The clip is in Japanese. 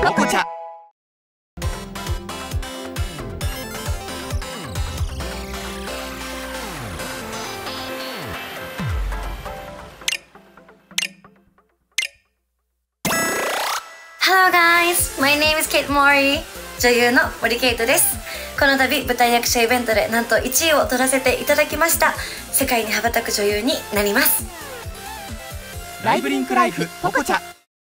ポコチャ。 Hello guys! My name is Kate Mori. 女優の森ケイトです。この度舞台役者イベントでなんと1位を取らせていただきました。世界に羽ばたく女優になります。 ライブリンクライフポコチャ。